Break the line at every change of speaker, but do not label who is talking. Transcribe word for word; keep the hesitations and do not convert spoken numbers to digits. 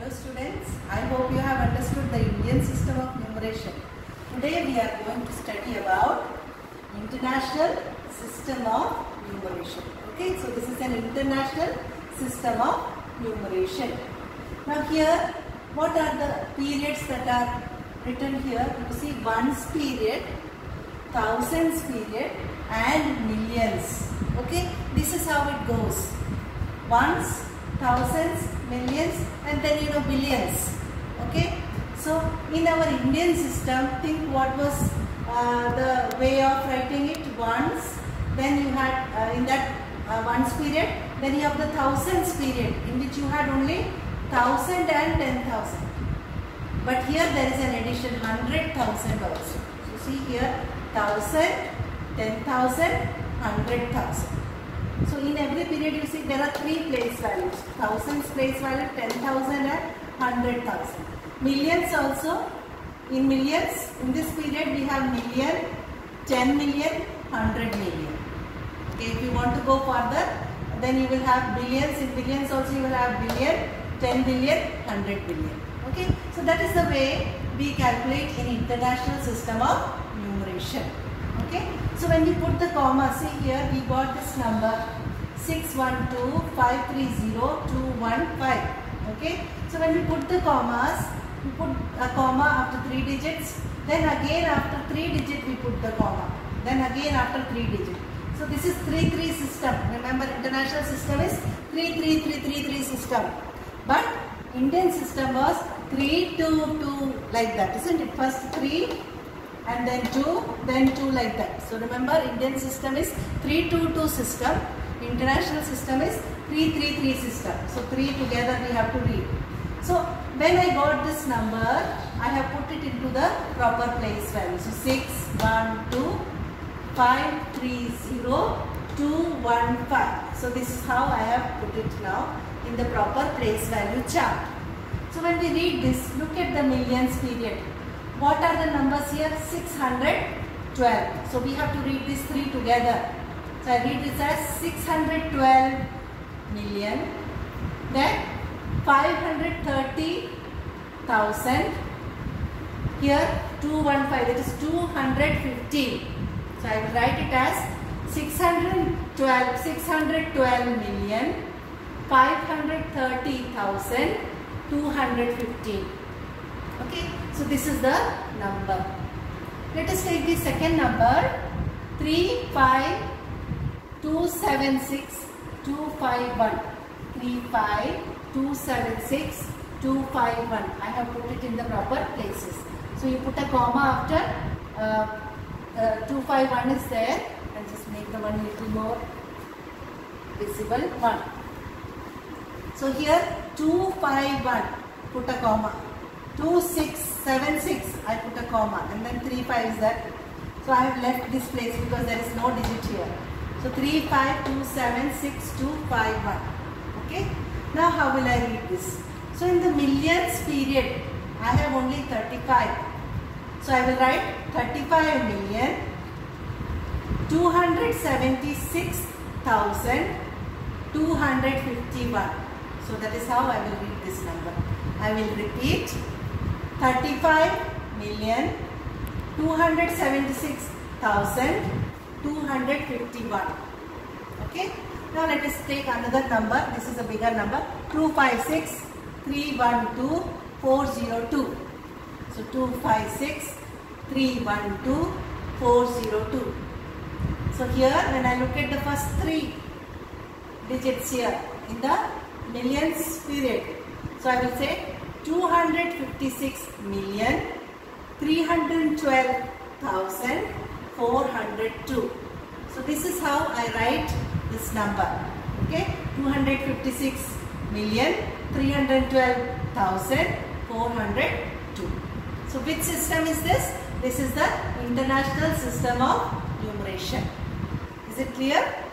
Hello students, I hope you have understood the Indian system of numeration. Today we are going to study about international system of numeration. Okay, so this is an international system of numeration. Now here, what are the periods that are written here? You see ones period, thousands period and millions. Okay, this is how it goes. Ones, thousands, millions and then you know billions. Okay, so in our Indian system, think what was uh, the way of writing it. Ones, then you had uh, in that uh, ones period, then you have the thousands period in which you had only thousand and ten thousand. But here there is an addition hundred thousand also. So see here thousand, ten thousand, hundred thousand. So in every period you see there are three place values. Thousands place value, ten thousand and hundred thousand. Millions also. In millions, in this period we have million, ten million, hundred million. Okay, if you want to go further, then you will have billions. In billions also you will have billion, ten billion, hundred billion. Okay, so that is the way we calculate in international system of numeration. Okay, so when we put the comma, see here we got this number six one two five three zero two one five. Okay, so when we put the commas, we put a comma after three digits, then again after three digit we put the comma, then again after three digit. So this is three three system. Remember, international system is three three three three three system, but Indian system was three two two like that, isn't it? First three and then two, then two like that. So remember, Indian system is three two two system. International system is three three three system. So three together we have to read. So when I got this number, I have put it into the proper place value. So six one two five three zero two one five. So this is how I have put it now in the proper place value chart. So when we read this, look at the millions period. What are the numbers here? six hundred twelve. So we have to read these three together. So I read this as six hundred twelve million, then five hundred thirty thousand, here two hundred fifteen, that is two hundred fifteen. So I will write it as six hundred twelve, six hundred twelve million, five hundred thirty thousand, two hundred fifteen. Okay, so this is the number. Let us take the second number, three five two seven six two five one. three five two seven six two five one. I have put it in the proper places. So you put a comma after uh, uh, two five one is there, and just make the one little more visible. one. So here two five one, put a comma. two six seven six, I put a comma, and then three five is there. So I have left this place because there is no digit here. So three five two seven six two five one. Okay. Now how will I read this? So in the millions period, I have only thirty-five. So I will write thirty-five million two hundred seventy-six thousand two hundred fifty-one. So that is how I will read this number. I will repeat. thirty-five million two hundred seventy-six thousand two hundred fifty-one. Okay. Now let us take another number. This is a bigger number. two five six three one two four zero two. So two five six three one two four zero two. So here when I look at the first three digits here in the millions period, so I will say two hundred fifty-six million three hundred twelve thousand four hundred two. So this is how I write this number. Okay, two hundred fifty-six million three hundred twelve thousand four hundred two. So which system is this? This is the international system of numeration. Is it clear?